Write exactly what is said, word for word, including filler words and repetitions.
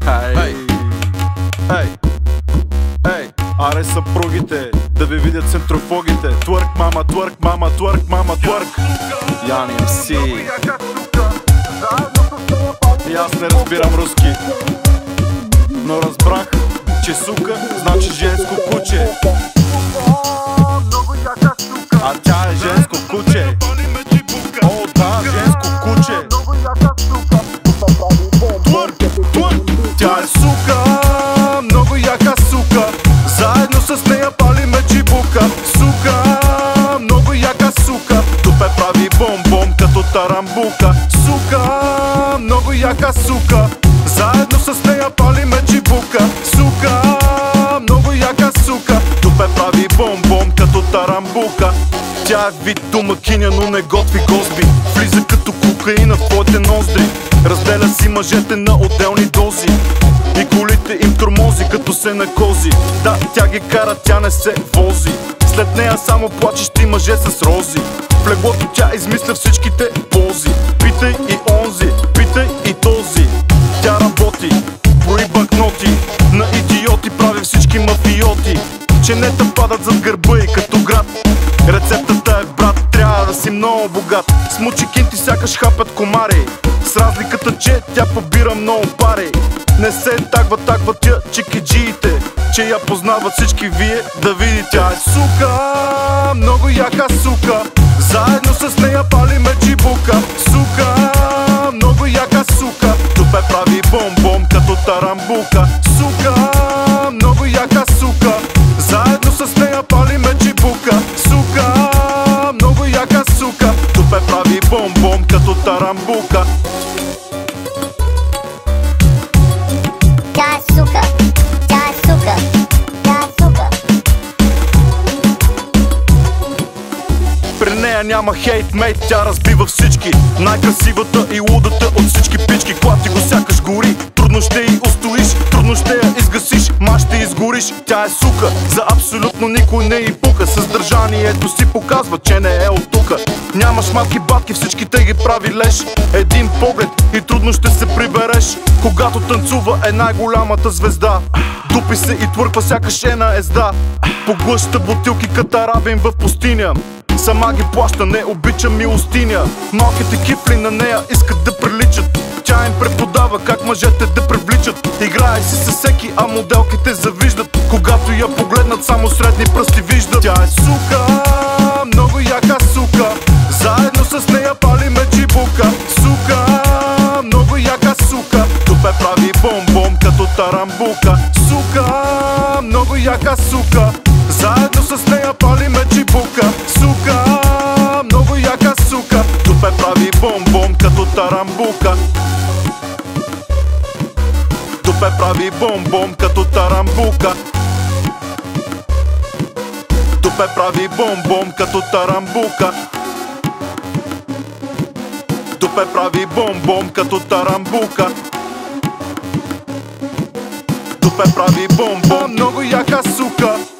Ей, ей, ей, аре съпругите, да ви видят центрофогите. Твърк, мама, твърк, мама, твърк, мама, твърк. Яни Ем Си. И аз не разбирам руски, но разбрах, че сука значи женско куче. А тя е женско куче. О, да, женско куче. Твърк, твърк. Тя е сука, много яка сука. Заедно с нея палиме джибука. Сука, много яка сука. Тупе прави бом-бом като тарамбука. Сука, много яка сука. Заедно с нея палиме джибука. Сука, много яка сука. Тупе прави бом-бом като тарамбука. Тя е вид домакиня, но не готви гозби. Влиза като кокаина в твоите ноздри. Разделя си мъжете на отделни дози и колите им тормози като се на кози. Да, тя ги кара, тя не се вози. След нея само плачещи мъже с рози. В леглото тя измисля всичките пози. Питай и онзи, питай и този. Тя работи, брои банкноти. На идиоти прави всички мафиоти. Ченета падат зад гърба и като град. Рецептата е, брат, трябва да си много богат. Смучи кинти сякаш хапят комари. С разликата, че тя побира много пари. Не се тагва, тагва тя чикиджиите, че я познават всички вие да видите. Тя е сука, много яка сука. Заедно с нея палиме джибука. Сука, много яка сука. Тупе прави бом-бом като тарамбука. Сука, много яка сука. Заедно с нея палиме джибука. Сука, много яка сука. Тупе прави бом-бом като тарамбука. Тя е сука, тя е сука, тя е сука. При нея няма хейт, мейт, тя разбива всички. Най-красивата и лудата от всички пички. Клати го сякаш гори, трудно ще й устоиш. Трудно ще я изгасиш, ма ще изгориш. Тя е сука, за абсолютно никой не й пука. Съдържанието си показва, че не е от тука. Нямаш матки батки, всичките ги прави леш. Един поглед и трудно ще се прибереш. Когато танцува е най-голямата звезда. Дупи се и твърква сякаш е на езда. Поглъща бутилки катарабин в пустиня. Сама ги плаща, не обича милостиня. Малките кифли на нея искат да приличат. Тя им преподава как мъжете да привличат. Играе си със всеки, а моделките завиждат. Когато я погледнат, само средни пръсти виждат. Тя е сука, много яка сука. Заедно с нея палиме джибука. Сука, много яка сука. Тупе прави бом-бом като тарамбука. Сука, много яка сука. Заедно с нея палиме джибука. Сука, много яка сука. Тупе прави бом-бом като тарамбука. Тупе прави бом-бом като тарамбука. Тупе прави бом-бом като тарамбука. Тупе прави бом-бом като тарамбука. Тупе прави бом-бом, много яка сука.